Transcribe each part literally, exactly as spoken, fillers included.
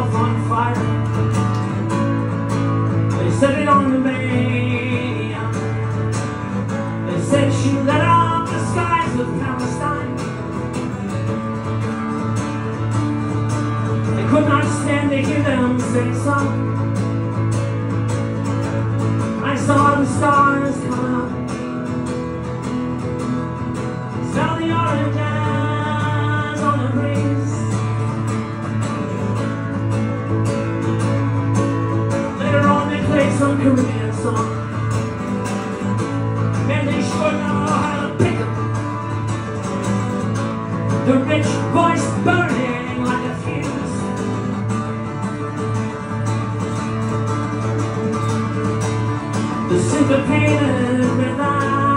yourself on fire. They said it on the radio. They said she let off the skies of Palestine. They could not stand to hear them sing song. I saw the stars come out. Smell the oranges on the breeze. Later on they played some Caribbean song, and they sure know how to pick 'em. The rich voice burning like a fuse. The syncopated rhythm.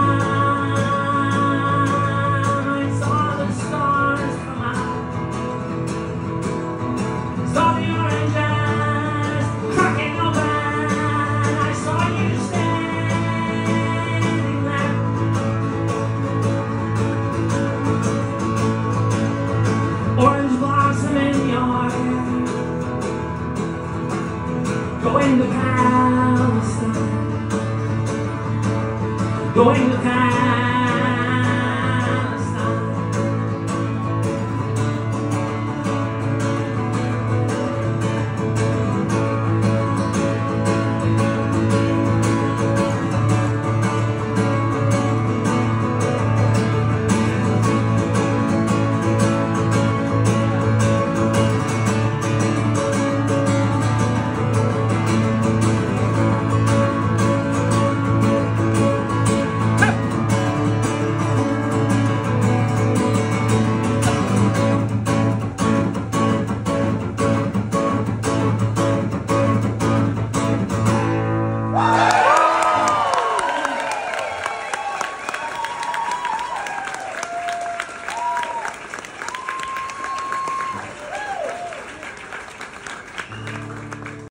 Orange blossom in your hair, going to Palestine, going to Palestine.